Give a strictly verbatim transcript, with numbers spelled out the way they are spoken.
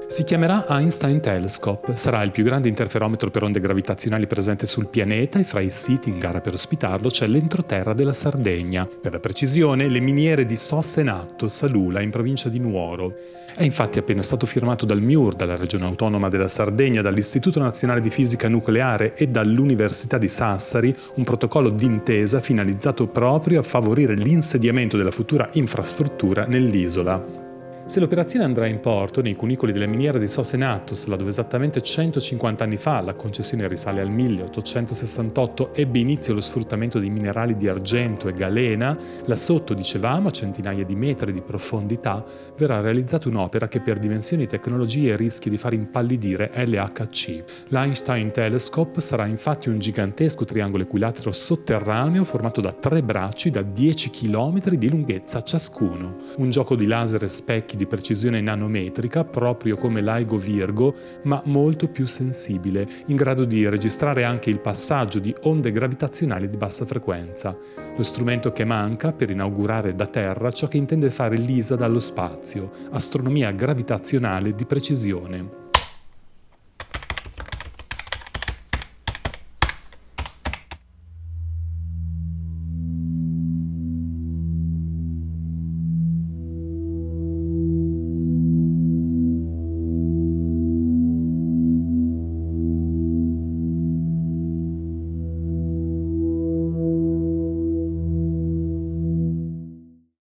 Si chiamerà Einstein Telescope, sarà il più grande interferometro per onde gravitazionali presente sul pianeta e fra i siti in gara per ospitarlo c'è l'entroterra della Sardegna, per la precisione le miniere di Sossenatto, Salula, in provincia di Nuoro. È infatti appena stato firmato dal M I U R, dalla Regione Autonoma della Sardegna, dall'Istituto Nazionale di Fisica Nucleare e dall'Università di Sassari un protocollo d'intesa finalizzato proprio a favorire l'insediamento della futura infrastruttura nell'isola. Se l'operazione andrà in porto nei cunicoli della miniera di Sossenattos, là dove esattamente centocinquanta anni fa, la concessione risale al milleottocentosessantotto, ebbe inizio lo sfruttamento dei minerali di argento e galena, là sotto, dicevamo, a centinaia di metri di profondità, verrà realizzata un'opera che per dimensioni e tecnologie rischia di far impallidire L H C. L'Einstein Telescope sarà infatti un gigantesco triangolo equilatero sotterraneo formato da tre bracci da dieci chilometri di lunghezza ciascuno. Un gioco di laser e specchi di precisione nanometrica, proprio come l'Aigo Virgo, ma molto più sensibile, in grado di registrare anche il passaggio di onde gravitazionali di bassa frequenza. Lo strumento che manca per inaugurare da terra ciò che intende fare l'I S A dallo spazio, astronomia gravitazionale di precisione.